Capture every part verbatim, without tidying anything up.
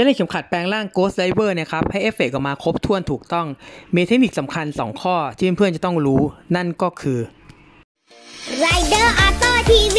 จะเล่นเข็มขัดแปลงร่าง Ghost Diver เนี่ยครับให้เอฟเฟกต์ออกมาครบถ้วนถูกต้องมีเทคนิคสำคัญสองข้อที่เพื่อนๆจะต้องรู้นั่นก็คือ Rider Auto ที วี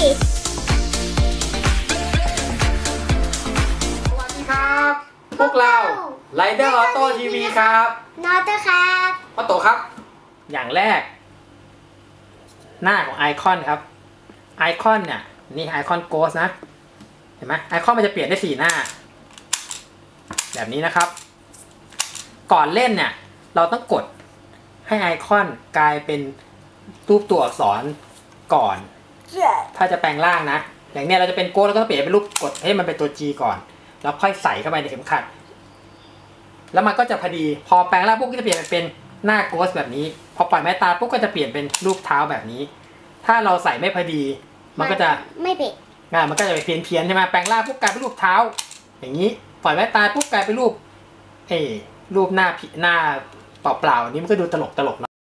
สวัสดีครับพวกเรา Rider Auto ที วี ครับนอตเตอร์ครับพ่อโตครับอย่างแรกหน้าของไอคอนครับไอคอนเนี่ยนี่ไอคอน Ghost นะเห็นไหมไอคอนมันจะเปลี่ยนได้สี่หน้าแบบนี้นะครับก่อนเล่นเนี่ยเราต้องกดให้ไอคอนกลายเป็นรูปตัวอักษรก่อน yeah. ถ้าจะแปลงร่างนะอย่างเนี้ยเราจะเป็นโก้แล้วก็เปลี่ยนเป็นรูปกดให้มันเป็นตัว G ก่อนแล้วค่อยใส่เข้าไปในเข็มขัดแล้วมันก็จะพอดีพอแปลงร่างปุ๊บก็จะเปลี่ยนเป็นหน้าโกสแบบนี้พอปล่อยไม้ตาปุ๊บก็จะเปลี่ยนเป็นรูปเท้าแบบนี้ถ้าเราใส่ไม่พอดีมันก็จะไม่เป๊ะอ่ามันก็จะไปเพี้ยนเพี้ยนใช่ไหมแปลงร่างปุ๊บกลายเป็นรูปเท้าอย่างนี้ปล่อยไม้ตาปุ๊บกลายเป็นรูปเอรูปหน้าหน้าเปล่าๆอันนี้มันก็ดูตลกตลกนะ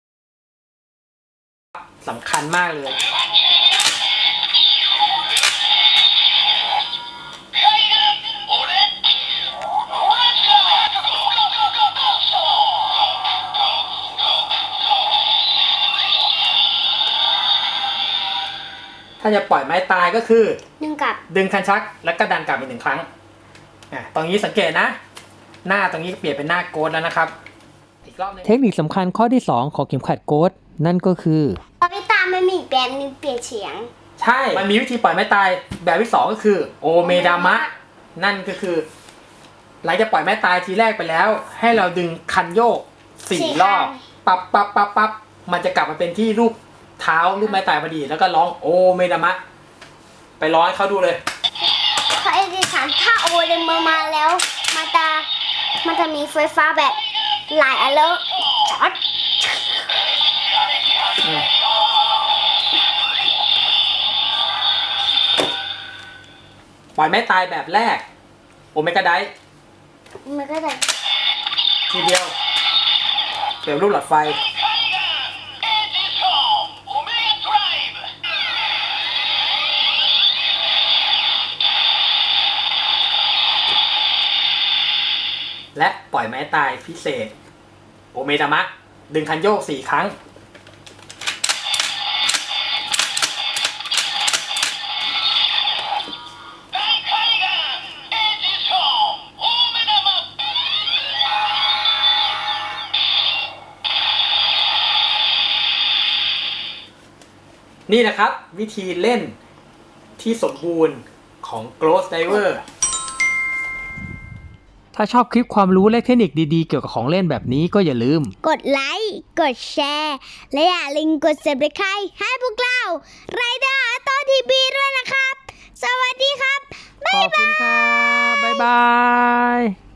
สำคัญมากเลยถ้าจะปล่อยไม้ตายก็คือดึงกลับดึงคันชักแล้วก็ดันกลับอีกหนึ่งครั้งอ่ะตรงนี้สังเกตนะหน้าตรงนี้เปลี่ยนเป็นหน้าโกดแล้วนะครับอีกรอบนึงเทคนิคสำคัญข้อที่สองของเข็มขัดโกดนั่นก็คือปล่อยไม้ตายมันมีแบบนึงเปลี่ยนเสียงใช่มันมีวิธีปล่อยไม้ตายแบบที่สองก็คือโอเมดามะนั่นก็คือหลังจากปล่อยไม้ตายทีแรกไปแล้วให้เราดึงคันโยกสี่รอบปั๊บปั๊บปั๊บปั๊บมันจะกลับมาเป็นที่รูปเท้ารูปไม้ตายพอดีแล้วก็ร้องโอเมดามะไปร้องให้เขาดูเลยพอเอดิสันถ้าโอเดมมาแล้วมันจะมันจะมีไฟฟ้าแบบหลายอันแล้วช็อตปล่อยไม้ตายแบบแรกโอเมก้าไดโอเมก้าไดทีเดียวเปลี่ยนรูปหลอดไฟและปล่อยไม้ตายพิเศษโอเมดามะดึงคันโยกสี่ครั้งนี่นะครับวิธีเล่นที่สมบูรณ์ของ Ghost Diver ถ้าชอบคลิปความรู้และเทคนิคดีๆเกี่ยวกับของเล่นแบบนี้ก็อย่าลืมกดไลค์กดแชร์และอย่าลืมกด ซับสไครบ์ ให้พวกเรา Rider Auto ที วี ด้วยนะครับสวัสดีครับบ๊ายบายขอบคุณครับบ๊ายบาย